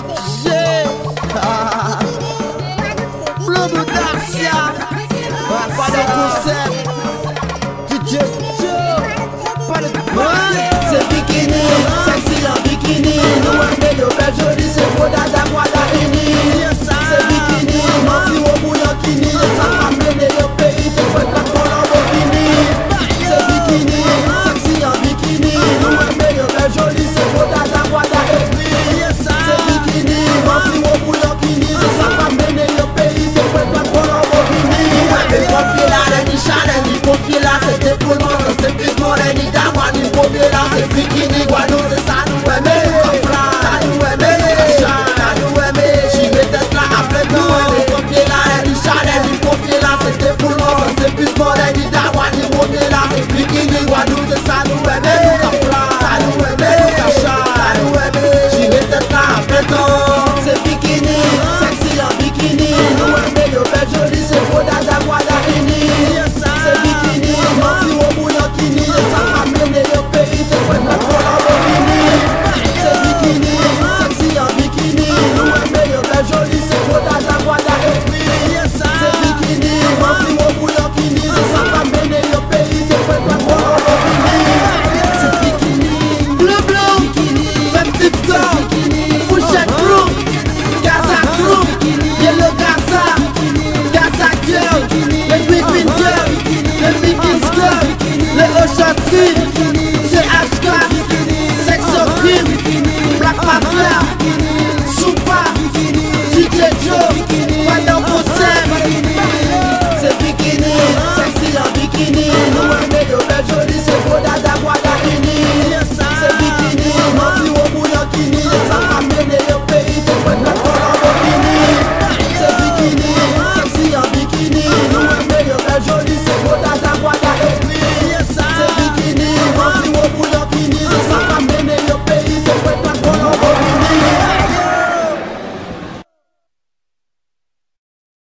J'ai Bleu Darcia, pas de concept. DJ Joe, pas de c'est bikini, sexy en bikini. Nous aimons le bel joli, c'est pour dada moi la uni. C'est bikini, non si on bouille en kini. Ça m'a mené au pays, c'est pour la Lamborghini. C'est bikini, sexy en bikini. Nous aimons le bel joli, c'est pour dada moi la uni. C'est bikini, non si on bouille en kini. Ça m'a mené au pays, c'est pour la Lamborghini. Les pompiers là, les chalets, les pompiers là, c'était pour le monde, c'est plus pour les nidawa, les pompiers là, c'est bikini, guano, c'est ça nous aimer, ça nous aimer, ça nous aimer, j'y vais d'être là après tout, les pompiers là, les chalets, les pompiers là, c'était pour le monde, c'est plus pour les nidawa, les pompiers là, c'est bikini, guano, c'est ça nous aimer, ça nous aimer, ça nous aimer, j'y vais d'être là après tout, c'est bikini, sexy en bikini, nous aimer, le bel joli, c'est pour dada, moi la uni, c'est bikini, non si on bouille en kini, ça m'a mené au pays, c'est pour la Lamborghini, c'est bikini, sexy en bikini, nous aimer, le bel joli, c'est pour dada, moi la uni, c'est bikini, non si on bouille en kini, ça m'a mené au pays, c'est pour la Lamborghini, c'est bikini, bleu blanc, même TikTok, Fouchette Crew, Gaza Crew, Yellow Gaza, Gaza Girl, les Whipping Girl, les Bikini Girl, les Ocean Team, c'est H4, Sex of Cream, Black Mafia.